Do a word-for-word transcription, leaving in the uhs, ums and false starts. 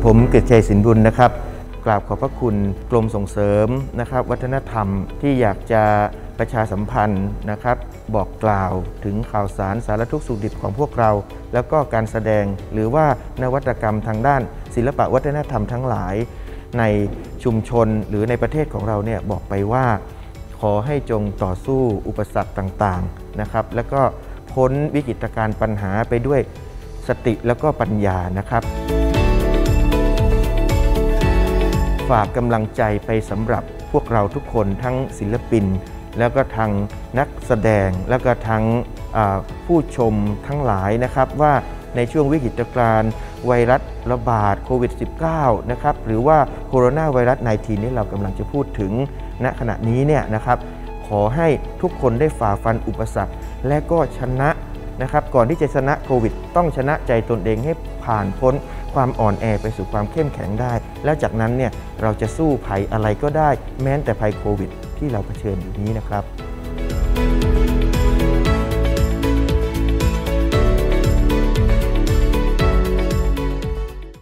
ผมกฤษชัยสินบุญนะครับกราบขอบพระคุณกรมส่งเสริมนะครับวัฒนธรรมที่อยากจะประชาสัมพันธ์นะครับบอกกล่าวถึงข่าวสารสารทุกข์สุขดิบของพวกเราแล้วก็การแสดงหรือว่านวัตกรรมทางด้านศิลปะวัฒนธรรมทั้งหลายในชุมชนหรือในประเทศของเราเนี่ยบอกไปว่าขอให้จงต่อสู้อุปสรรคต่างๆนะครับแล้วก็พ้นวิกฤตการณ์ปัญหาไปด้วยสติแล้วก็ปัญญานะครับฝากกำลังใจไปสำหรับพวกเราทุกคนทั้งศิลปินแล้วก็ทางนักแสดงแล้วก็ทั้งผู้ชมทั้งหลายนะครับว่าในช่วงวิกฤตการณ์ไวรัสระบาดโควิด สิบเก้า นะครับหรือว่าโคโรนาไวรัส สิบเก้า นี้เรากำลังจะพูดถึงณขณะนี้เนี่ยนะครับขอให้ทุกคนได้ฝ่าฟันอุปสรรคและก็ชนะนะครับก่อนที่จะชนะโควิดต้องชนะใจตนเองให้ผ่านพ้นความอ่อนแอไปสู่ความเข้มแข็งได้แล้วจากนั้นเนี่ยเราจะสู้ภัยอะไรก็ได้แม้แต่ภัยโควิดที่เราเผชิญอยู่นี้นะครับ